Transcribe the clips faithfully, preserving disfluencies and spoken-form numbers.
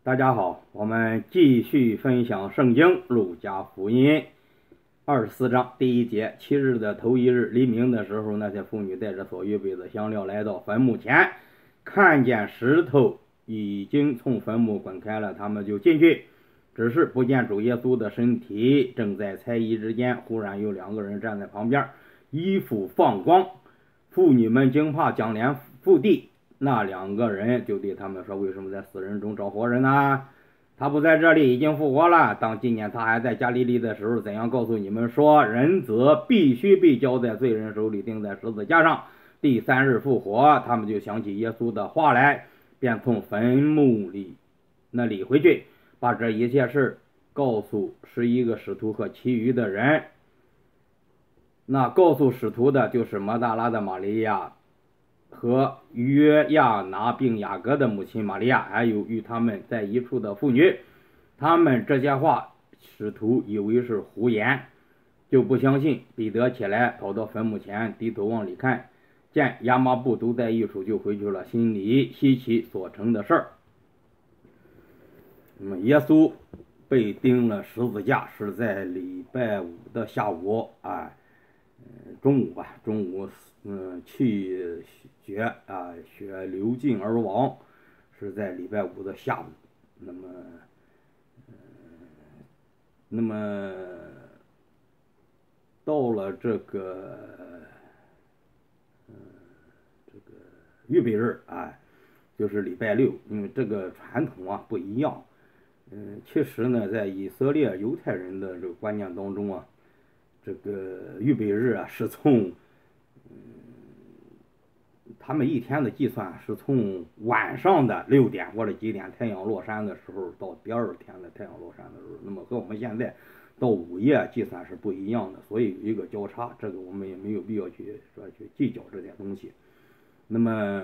大家好，我们继续分享圣经路加福音二十四章第一节。七日的头一日黎明的时候，那些妇女带着所预备的香料来到坟墓前，看见石头已经从坟墓滚开了，他们就进去，只是不见主耶稣的身体。正在猜疑之间，忽然有两个人站在旁边，衣服放光。妇女们惊怕，将脸伏地。那两个人就对他们说：“为什么在死人中找活人呢？他不在这里，已经复活了。当纪念他还在加利利的时候，怎样告诉你们说，人子必须被交在罪人手里，钉在十字架上，第三日复活？”他们就想起耶稣的话来，便从坟墓里那里回去，把这一切事告诉十一个使徒和其余的人。那告诉使徒的就是抹大拉的玛利亚和约亚拿并雅各的母亲玛利亚，还有与他们在一处的妇女。他们这些话使徒以为是胡言，就不相信。彼得起来跑到坟墓前，低头往里看，见亚麻布都在一处，就回去了，心里稀奇所成的事儿。那么耶稣被钉了十字架是在礼拜五的下午啊，呃、中午吧，中午嗯，气血啊，血流尽而亡，是在礼拜五的下午。那么，呃、那么到了这个，嗯、呃，这个预备日啊，就是礼拜六，因为这个传统啊不一样。嗯，其实呢，在以色列犹太人的这个观念当中啊，这个预备日啊是从他们一天的计算是从晚上的六点或者几点太阳落山的时候到第二天的太阳落山的时候，那么和我们现在到午夜计算是不一样的，所以有一个交叉，这个我们也没有必要去说去计较这些东西。那么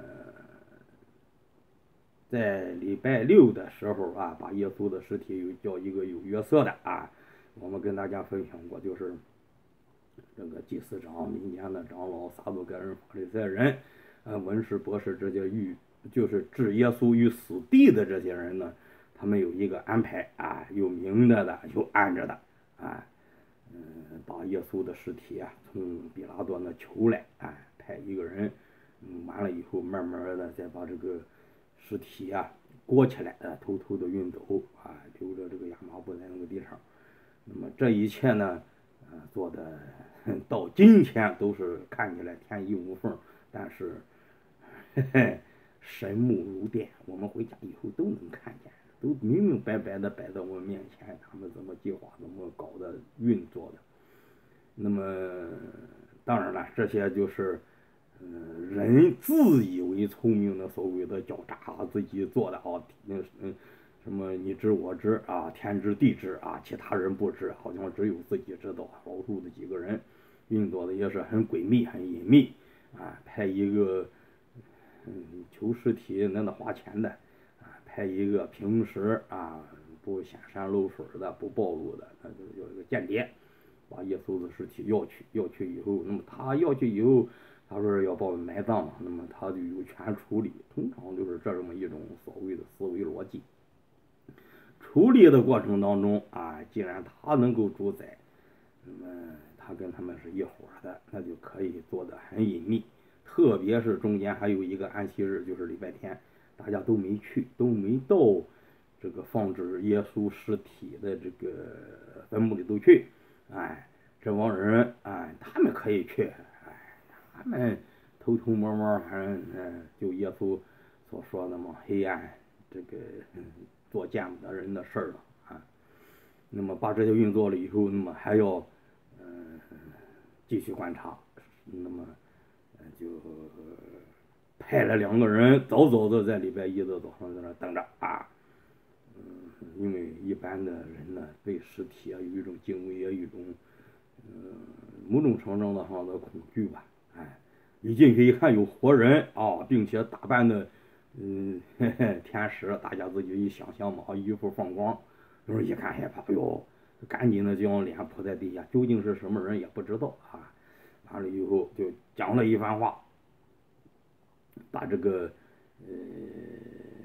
在礼拜六的时候啊，把耶稣的尸体叫一个有约瑟的啊，我们跟大家分享过，就是这个祭司长、民间的长老、撒都该人、法利赛人、呃文士、博士这些与就是置耶稣于死地的这些人呢，他们有一个安排啊，有明着的，有暗着的啊，嗯，把耶稣的尸体啊从比拉多那求来啊，派一个人，嗯，完了以后慢慢的再把这个尸体啊裹起来，呃，偷偷的运走啊，留着这个亚麻布在那个地上。那么这一切呢，呃，做的到今天都是看起来天衣无缝，但是嘿嘿神目如电，我们回家以后都能看见，都明明白白的摆在我们面前，他们怎么计划，怎么搞的运作的。那么当然了，这些就是嗯，人自以为聪明的所谓的狡诈自己做的啊，嗯嗯，什么你知我知啊，天知地知啊，其他人不知，好像只有自己知道。少数的几个人运作的也是很诡秘、很隐秘啊，派一个嗯求尸体那得花钱的啊，派一个平时啊不显山露水的、不暴露的，那就叫一个间谍，把耶稣的尸体要去，要去以后，那么他要去以后。他说要把我埋葬嘛，那么他就有权处理，通常就是这么一种所谓的思维逻辑。处理的过程当中啊，既然他能够主宰，那么他跟他们是一伙的，那就可以做得很隐秘。特别是中间还有一个安息日，就是礼拜天，大家都没去，都没到这个放置耶稣尸体的这个坟墓里头去。哎，这帮人哎，他们可以去。他们偷偷摸摸，反正嗯，就耶稣所说的嘛，黑暗这个、嗯、做见不得人的事儿了啊。那么把这些运作了以后，那么还要嗯、呃、继续观察，那么、呃、就派了两个人早早的在礼拜一的早上在那等着啊。嗯，因为一般的人呢，对尸体啊有一种敬畏，也有一种嗯、呃、某种程度上的恐惧吧。哎，一进去一看有活人啊，并且打扮的，嗯，嘿嘿，天使，大家自己一想象嘛，衣服放光，就是一看害怕，哎呦，赶紧的将脸扑在地下，究竟是什么人也不知道啊。完了以后就讲了一番话，把这个呃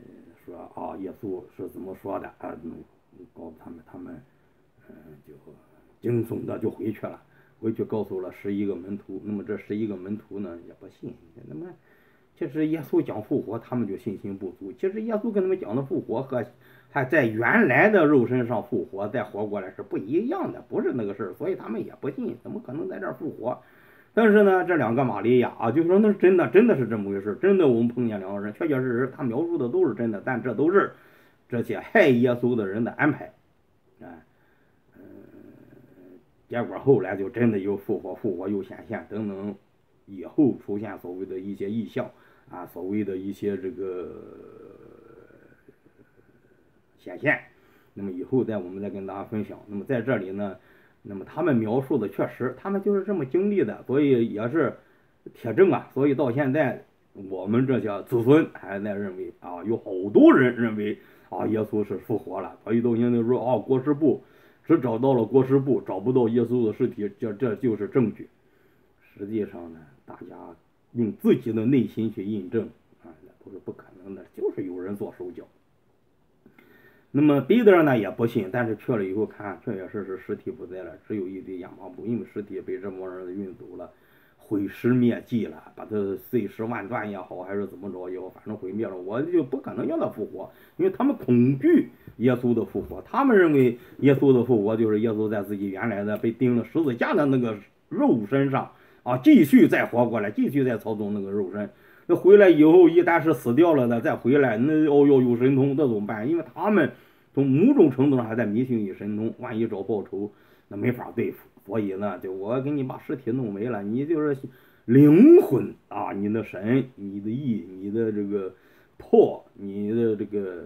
说啊，耶稣是怎么说的啊？嗯，告诉他们，他们嗯就惊悚的就回去了，回去告诉了十一个门徒。那么这十一个门徒呢也不信，那么其实耶稣讲复活，他们就信心不足。其实耶稣跟他们讲的复活和还在原来的肉身上复活再活过来是不一样的，不是那个事儿，所以他们也不信，怎么可能在这儿复活？但是呢，这两个玛利亚啊，就说那是真的，真的是这么回事，真的我们碰见两个人，确确实实他描述的都是真的，但这都是这些害耶稣的人的安排，啊，嗯，结果后来就真的又复活，复活又显现等等，以后出现所谓的一些异象啊，所谓的一些这个显现，那么以后再我们再跟大家分享。那么在这里呢，那么他们描述的确实，他们就是这么经历的，所以也是铁证啊。所以到现在，我们这些子孙还在认为啊，有好多人认为啊，耶稣是复活了。所以到现在说啊，国师部只找到了国师部，找不到耶稣的尸体，这这就是证据。实际上呢，大家用自己的内心去印证啊，那都是不可能的，就是有人做手脚。那么彼得呢也不信，但是去了以后看，确确实实尸体不在了，只有一堆亚麻布，因为尸体被这帮人运走了，毁尸灭迹了，把它碎尸万段也好，还是怎么着也好，反正毁灭了，我就不可能让他复活，因为他们恐惧耶稣的复活，他们认为耶稣的复活就是耶稣在自己原来的被钉了十字架的那个肉身上啊，继续再活过来，继续再操纵那个肉身。那回来以后，一旦是死掉了的，再回来，那哦哟有神通，那怎么办？因为他们从某种程度上还在迷信于神通，万一找报仇，那没法对付。所以呢，就我给你把尸体弄没了，你就是灵魂啊，你的神、你的意、你的这个魄、你的这个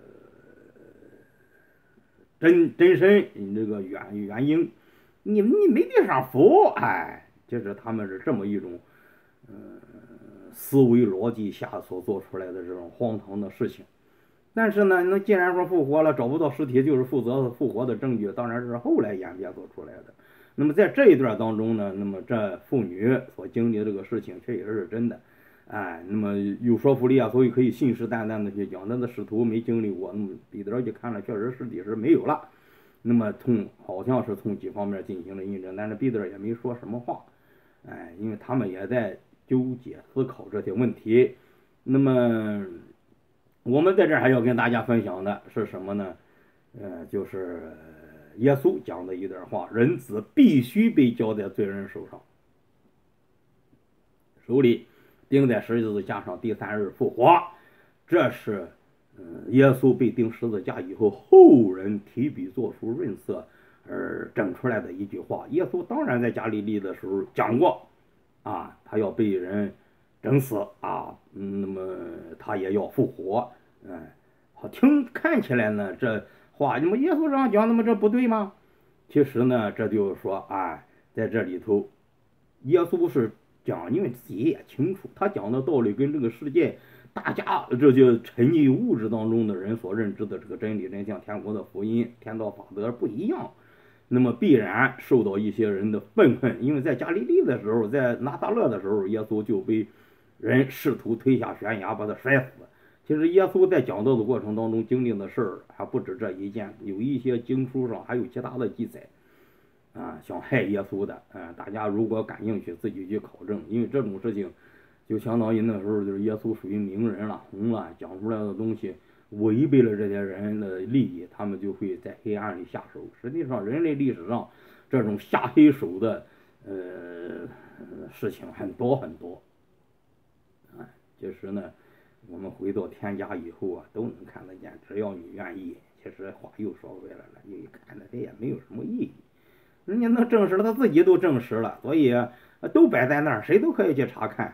真真身，你这个原原因，你你没地方服，哎，就是他们是这么一种，嗯、呃。思维逻辑下所做出来的这种荒唐的事情，但是呢，那既然说复活了，找不到尸体就是负责复活的证据，当然是后来演变做出来的。那么在这一段当中呢，那么这妇女所经历的这个事情，这也是真的，哎，那么有说服力啊，所以可以信誓旦旦的去讲，那的使徒没经历过，那么彼得一看了，确实尸体是没有了，那么从好像是从几方面进行了印证，但是彼得也没说什么话，哎，因为他们也在纠结思考这些问题。那么我们在这儿还要跟大家分享的是什么呢？呃，就是耶稣讲的一段话，人子必须被交在罪人手上，手里钉在十字架上，第三日复活。这是嗯，耶稣被钉十字架以后，后人提笔作书润色而整出来的一句话。耶稣当然在加利利的时候讲过啊，他要被人整死啊，嗯，那么他也要复活，嗯，好听看起来呢，这话那么耶稣这样讲，那么这不对吗？其实呢，这就是说啊，在这里头，耶稣是讲，因为自己也清楚，他讲的道理跟这个世界大家这就沉溺于物质当中的人所认知的这个真理真相、天国的福音、天道法则不一样。那么必然受到一些人的愤恨，因为在加利利的时候，在拿撒勒的时候，耶稣就被人试图推下悬崖把他摔死。其实耶稣在讲道的过程当中经历的事儿还不止这一件，有一些经书上还有其他的记载啊，想害耶稣的啊，大家如果感兴趣自己去考证，因为这种事情就相当于那时候就是耶稣属于名人了，红了，讲出来的东西违背了这些人的利益，他们就会在黑暗里下手。实际上，人类历史上这种下黑手的呃事情很多很多。啊，其实呢，我们回到天家以后啊，都能看得见，只要你愿意。其实话又说回来了，一看呢，这也没有什么意义。人家能证实了，他自己都证实了，所以都摆在那儿，谁都可以去查看。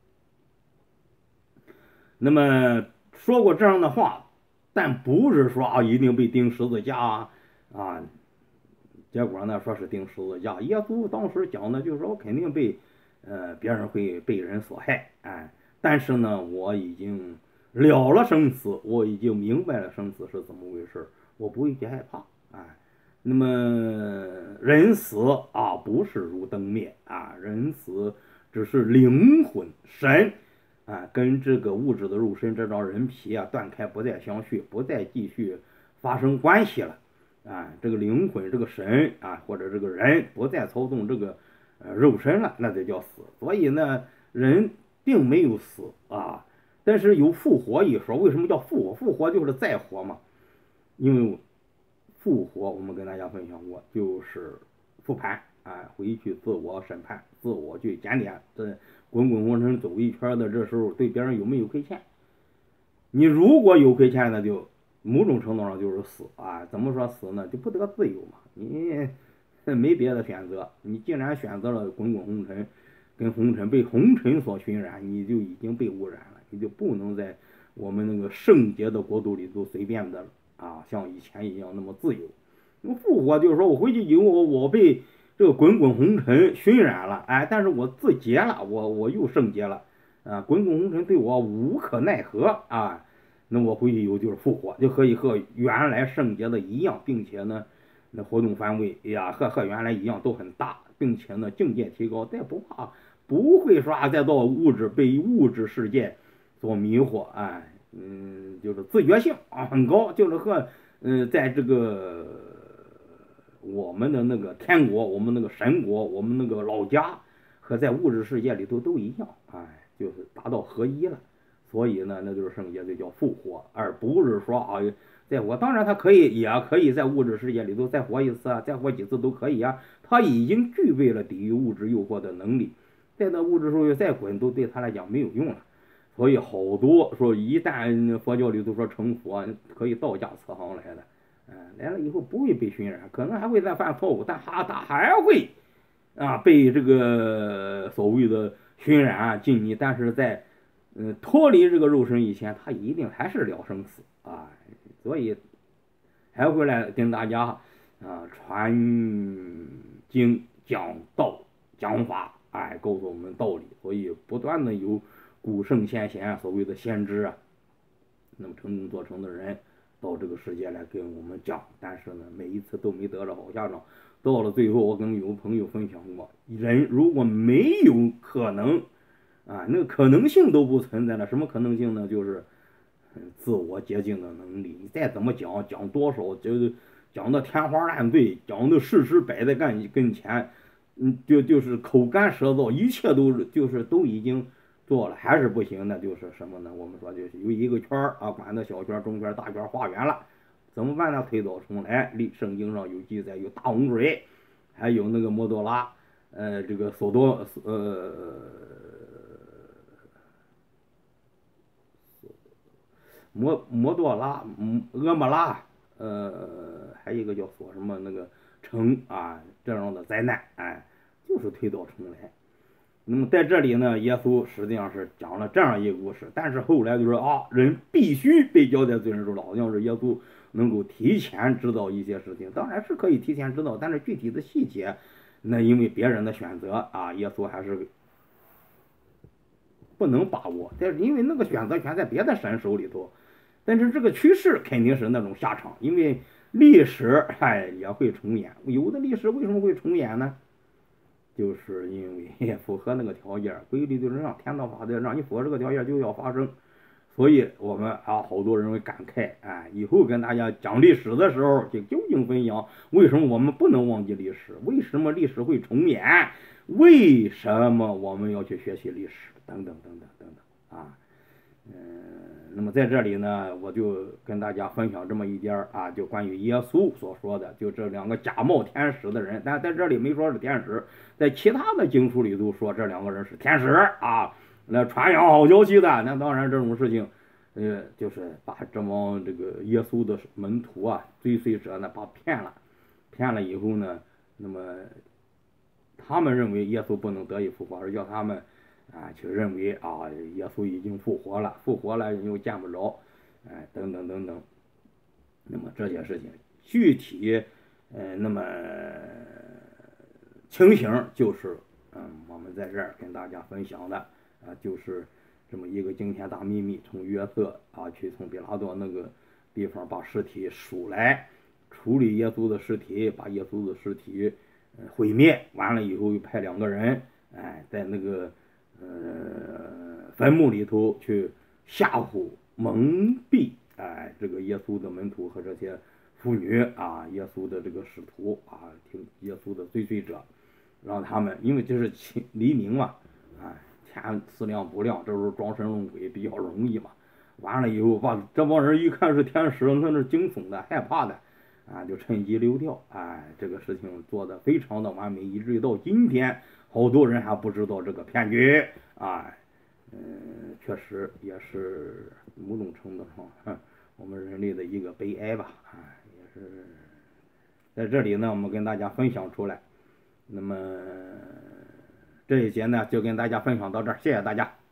那么说过这样的话，但不是说啊一定被钉十字架啊，啊，结果呢说是钉十字架。耶稣当时讲的就是说，我肯定被呃别人会被人所害，哎，但是呢我已经了了生死，我已经明白了生死是怎么回事，我不会去害怕，哎。那么人死啊不是如灯灭啊，人死只是灵魂神啊，跟这个物质的肉身这张人皮啊断开，不再相续，不再继续发生关系了。啊，这个灵魂，这个神啊，或者这个人不再操纵这个呃肉身了，那就叫死。所以呢，人并没有死啊，但是有复活一说。为什么叫复活？复活就是再活嘛。因为复活，我们跟大家分享过，就是复盘啊，回去自我审判，自我去检点，这滚滚红尘走一圈的，这时候对别人有没有亏欠？你如果有亏欠，那就某种程度上就是死啊。怎么说死呢？就不得自由嘛。你没别的选择，你既然选择了滚滚红尘，跟红尘被红尘所熏染，你就已经被污染了，你就不能在我们那个圣洁的国度里头随便的啊，像以前一样那么自由。那么复活就是说我回去以后，我被这个滚滚红尘熏染了，哎，但是我自洁了，我我又圣洁了。啊，滚滚红尘对我无可奈何啊，那我回去以后就是复活，就可以和原来圣洁的一样，并且呢，那活动范围呀和和原来一样都很大，并且呢境界提高，再不怕不会说啊再到物质被物质世界所迷惑，哎，嗯，就是自觉性啊很高，就是和嗯、呃、在这个我们的那个天国，我们那个神国，我们那个老家和在物质世界里头都一样，哎。就是达到合一了，所以呢，那就是圣洁，就叫复活，而不是说啊，在我当然他可以，也可以在物质世界里头再活一次啊，再活几次都可以啊，他已经具备了抵御物质诱惑的能力，在那物质社会再滚都对他来讲没有用了。所以好多说，一旦佛教里头说成佛，可以道驾慈航来的，嗯，来了以后不会被熏染，可能还会再犯错误，但他他还会啊被这个所谓的熏染啊禁迷，但是在嗯脱离这个肉身以前，他一定还是了生死啊，所以还回来跟大家啊传经讲道讲法，哎，告诉我们道理，所以不断的有古圣先贤所谓的先知啊，那么成功做成的人到这个世界来跟我们讲，但是呢，每一次都没得着好下场。到了最后，我跟有朋友分享过，人如果没有可能啊，那个可能性都不存在了。什么可能性呢？就是自我洁净的能力。你再怎么讲，讲多少，就是讲的天花乱坠，讲的事实摆在跟跟前，嗯，就就是口干舌燥，一切都就是都已经做了，还是不行。那就是什么呢？我们说就是有一个圈啊，管的小圈、中圈、大圈画圆了。怎么办呢？推倒重来。历圣经上有记载，有大洪水，还有那个摩多拉，呃，这个索多，呃，摩摩多拉，俄摩拉，呃，还有一个叫索什么那个城啊，这样的灾难，哎，就是推倒重来。那么在这里呢，耶稣实际上是讲了这样一个故事，但是后来就说啊，人必须被交在罪人手里，好像是耶稣能够提前知道一些事情，当然是可以提前知道，但是具体的细节，那因为别人的选择啊，耶稣还是不能把握，但是因为那个选择权在别的神手里头，但是这个趋势肯定是那种下场，因为历史哎也会重演，有的历史为什么会重演呢？就是因为符合那个条件，规律就是让天道法则让你符合这个条件就要发生，所以我们啊好多人会感慨，哎，以后跟大家讲历史的时候就究竟分享为什么我们不能忘记历史，为什么历史会重演，为什么我们要去学习历史，等等等等等等啊。嗯，那么在这里呢，我就跟大家分享这么一点儿啊，就关于耶稣所说的，就这两个假冒天使的人，但在这里没说是天使，在其他的经书里头说这两个人是天使啊，来传扬好消息的。那当然这种事情，呃，就是把这帮这个耶稣的门徒啊、追随者呢，把骗了，骗了以后呢，那么他们认为耶稣不能得以复活，而叫他们。啊，就认为啊，耶稣已经复活了，复活了又见不着，哎，等等等等。那么这些事情具体，呃，那么情形就是，嗯，我们在这儿跟大家分享的啊，就是这么一个惊天大秘密，从约瑟啊去从比拉多那个地方把尸体赎来，处理耶稣的尸体，把耶稣的尸体呃毁灭，完了以后又派两个人，哎，在那个。呃， 坟墓里头去吓唬蒙蔽哎这个耶稣的门徒和这些妇女啊，耶稣的这个使徒啊，听耶稣的追随者，让他们因为这是清黎明嘛，哎，天四亮不亮，这时候装神弄鬼比较容易嘛。完了以后，把这帮人一看是天使，那是惊悚的、害怕的，啊，就趁机溜掉。哎，这个事情做的非常的完美，以至于到今天，好多人还不知道这个骗局。哎，嗯，确实也是某种程度上，我们人类的一个悲哀吧。哎，也是在这里呢，我们跟大家分享出来。那么这一节呢，就跟大家分享到这儿，谢谢大家。